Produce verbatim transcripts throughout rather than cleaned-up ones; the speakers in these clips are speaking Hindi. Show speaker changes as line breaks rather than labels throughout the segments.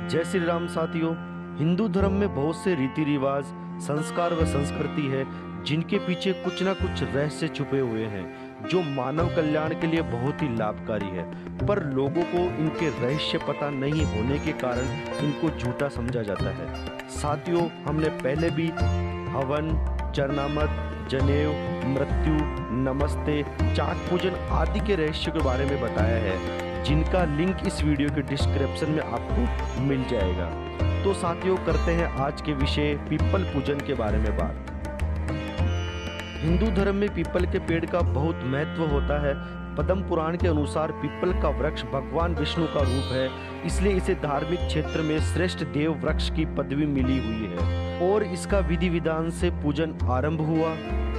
जय श्री राम साथियों। हिंदू धर्म में बहुत से रीति रिवाज, संस्कार व संस्कृति है जिनके पीछे कुछ ना कुछ रहस्य छुपे हुए हैं जो मानव कल्याण के लिए बहुत ही लाभकारी है, पर लोगों को इनके रहस्य पता नहीं होने के कारण इनको झूठा समझा जाता है। साथियों, हमने पहले भी हवन, चरणामत, जनेऊ, मृत्यु, नमस्ते, चाक पूजन आदि के रहस्य के बारे में बताया है, जिनका लिंक इस वीडियो के डिस्क्रिप्शन में आपको मिल जाएगा। तो साथियों, करते हैं आज के विषय पीपल पूजन के बारे में बात। हिंदू धर्म में पीपल के पेड़ का बहुत महत्व होता है। पद्म पुराण के अनुसार पीपल का वृक्ष भगवान विष्णु का रूप है, इसलिए इसे धार्मिक क्षेत्र में श्रेष्ठ देव वृक्ष की पदवी मिली हुई है और इसका विधि विधान से पूजन आरंभ हुआ।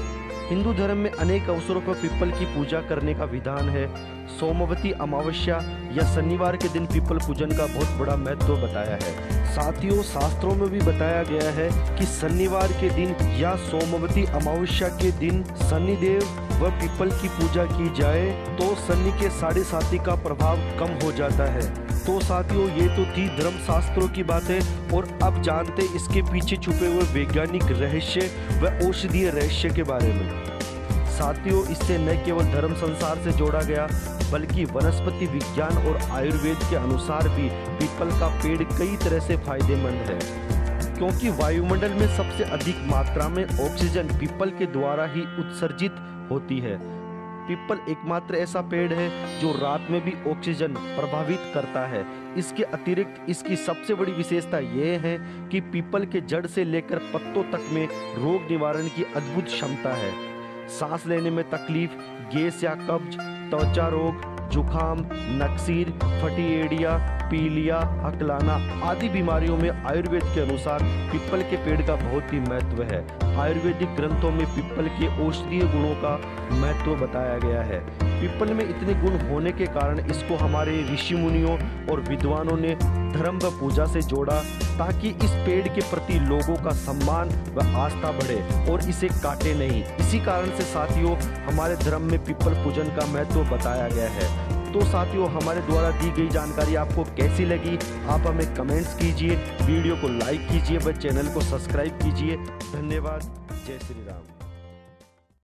हिंदू धर्म में अनेक अवसरों पर पीपल की पूजा करने का विधान है। सोमवती अमावस्या या शनिवार के दिन पीपल पूजन का बहुत बड़ा महत्व बताया है। साथियों, शास्त्रों में भी बताया गया है कि शनिवार के दिन या सोमवती अमावस्या के दिन शनिदेव व पीपल की पूजा की जाए तो शनि के साढ़े साथी का प्रभाव कम हो जाता है। तो साथियों, ये तो थी धर्म शास्त्रों की बातें, और अब जानते इसके पीछे छुपे हुए वैज्ञानिक रहस्य व औषधीय रहस्य के बारे में। साथियों, इससे न केवल धर्म संसार से जोड़ा गया बल्कि वनस्पति विज्ञान और आयुर्वेद के अनुसार भी पीपल का पेड़ कई तरह से फायदेमंद है, क्योंकि वायुमंडल में सबसे अधिक मात्रा में ऑक्सीजन पीपल के द्वारा ही उत्सर्जित होती है। पीपल एकमात्र ऐसा पेड़ है जो रात में भी ऑक्सीजन प्रभावित करता है। इसके अतिरिक्त इसकी सबसे बड़ी विशेषता यह है कि पीपल के जड़ से लेकर पत्तों तक में रोग निवारण की अद्भुत क्षमता है। सांस लेने में तकलीफ, गैस या कब्ज, त्वचा रोग, जुखाम, नक्सीर, फटी एड़िया, पीलिया, हकलाना आदि बीमारियों में आयुर्वेद के अनुसार पीपल के पेड़ का बहुत ही महत्व है। आयुर्वेदिक ग्रंथों में पीपल के औषधीय गुणों का महत्व बताया गया है। पीपल में इतने गुण होने के कारण इसको हमारे ऋषि मुनियों और विद्वानों ने धर्म व पूजा से जोड़ा, ताकि इस पेड़ के प्रति लोगों का सम्मान व आस्था बढ़े और इसे काटे नहीं। इसी कारण से साथियों, हमारे धर्म में पीपल पूजन का महत्व बताया गया है। तो साथियों, हमारे द्वारा दी गई जानकारी आपको कैसी लगी, आप हमें कमेंट्स कीजिए, वीडियो को लाइक कीजिए व चैनल को सब्सक्राइब कीजिए। धन्यवाद। जय श्री राम।